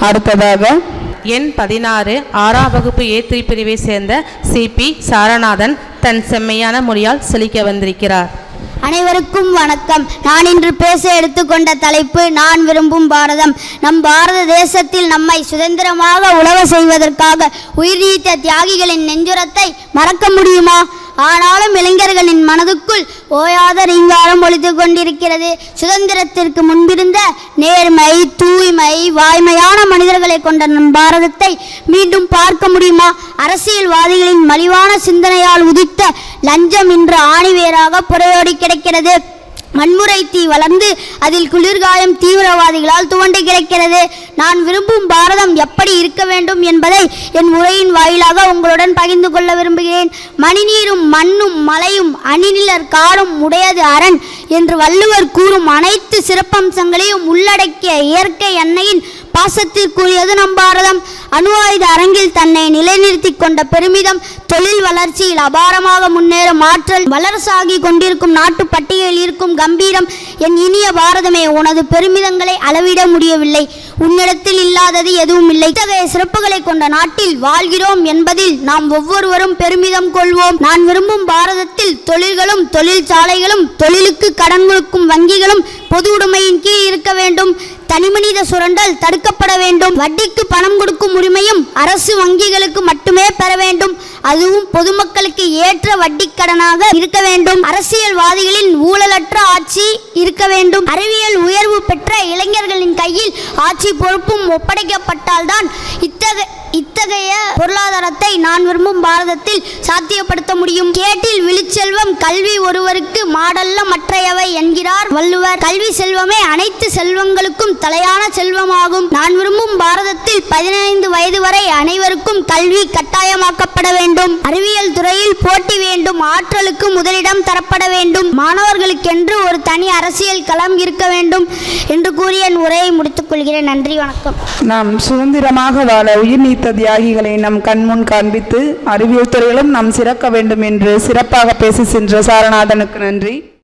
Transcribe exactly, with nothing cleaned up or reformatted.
அடுத்ததாக எண் பதினாறு ஆறாம் வகுப்பு ஏ த்ரீ பிரிவை சேர்ந்த சி பி சாரநாதன் தன் செம்மையான மொழியால் செழிக்க வந்திருக்கிறார். அனைவருக்கும் வணக்கம். நான் இன்று பேச எடுத்துக்கொண்ட தலைப்பு நான் விரும்பும் பாரதம். நம் பாரத தேசத்தில் நம்மை சுதந்திரமாக உழவ செய்வதற்காக உயிர் நீத்த தியாகிகளின் நெஞ்சுரத்தை மறக்க முடியுமா? ஆனாலும் இளைஞர்களின் மனதுக்குள் ஓயாத ரீங்காரம் ஒலித்து கொண்டிருக்கிறது. சுதந்திரத்திற்கு முன்பிருந்த நேர்மை, தூய்மை, வாய்மையான மனிதர்களை கொண்ட நம் பாரதத்தை மீண்டும் பார்க்க முடியுமா? அரசியல்வாதிகளின் மலிவான சிந்தனையால் உதித்த லஞ்சம் இன்று ஆணிவேராக புரையோடி கிடக்கிறது. வன்முறை தீ வளர்ந்து அதில் குளிர்காயம் தீவிரவாதிகளால் துவண்டு கிடக்கிறது. நான் விரும்பும் பாரதம் எப்படி இருக்க வேண்டும் என்பதை என் உரையின் வாயிலாக உங்களுடன் பகிர்ந்து கொள்ள விரும்புகிறேன். மணிநீரும் மண்ணும் மலையும் அணிநிலர் காடும் உடையது அரண் என்று வள்ளுவர் கூறும் அனைத்து சிறப்பம்சங்களையும் உள்ளடக்கிய இயற்கை அன்னையின் பாசத்திற்குரியது நம் பாரதம். அணு ஆயுத அரங்கில் தன்னை நிலைநிறுத்தி கொண்ட பெருமிதம், தொழில் வளர்ச்சியில் அபாரமாக முன்னேறும் ஆற்றல், வளர்ச்சாகி கொண்டிருக்கும் நாட்டு பட்டியலில் இருக்கும் கம்பீரம், என் இனிய பாரதமே, உனது பெருமிதங்களை அளவிட முடியவில்லை. உன்னிடத்தில் இல்லாதது எதுவும் இல்லை. இத்தகைய சிறப்புகளை கொண்ட நாட்டில் வாழ்கிறோம் என்பதில் நாம் ஒவ்வொருவரும் பெருமிதம் கொள்வோம். நான் விரும்பும் பாரதத்தில் தொழில்களும் தொழிற்சாலைகளும் தொழிலுக்கு கடன் கொடுக்கும் வங்கிகளும் பொது உடைமையின் கீழ் இருக்க வேண்டும். தனிமனித சுரண்டல் தடுக்கப்பட வேண்டும். வட்டிக்கு பணம் கொடுக்கும் உரிமையும் அரசு வங்கிகளுக்கு மட்டுமே பெற வேண்டும். அதுவும் பொதுமக்களுக்கு ஏற்ற வட்டி கடனாக இருக்க வேண்டும். அரசியல்வாதிகளின் ஊழலற்ற ஆட்சி இருக்க வேண்டும். அறிவியல் உயர்வு பெற்ற இளைஞர்களின் கையில் ஆட்சி பொறுப்பும் ஒப்படைக்கப்பட்டால்தான் இத்தகைய இத்தகைய பொருளாதாரத்தை நான் விரும்பும் பாரதத்தில் சாத்தியப்படுத்த முடியும். கேட்டில் விழுச்செல்வம் கல்வி ஒருவருக்கு மாடல்ல மற்றையவை என்கிறார் வள்ளுவர். கல்வி செல்வமே அனைத்து செல்வங்களுக்கும் தலையான செல்வமாகும். நான் விரும்பும் பாரதத்தில் பதினைந்து வயது வரை அனைவருக்கும் கல்வி கட்டாயமாக்கப்பட வேண்டும். அறிவியல் துறையில் போட்டி வேண்டும். ஆற்றலுக்கு முதலிடம் தரப்பட வேண்டும். மாணவர்களுக்கென்று ஒரு தனி அரசியல் களம் இருக்க வேண்டும் என்று கூறி என் உரையை முடித்துக் கொள்கிறேன். நன்றி, வணக்கம். நாம் சுதந்திரமாக வாழ உயிர் நீத்த தியாகிகளை நம் கண்முன் காண்பித்து அறிவியல் துறையிலும் நாம் சிறக்க வேண்டும் என்று சிறப்பாக பேசி சென்ற சாரநாதனுக்கு நன்றி.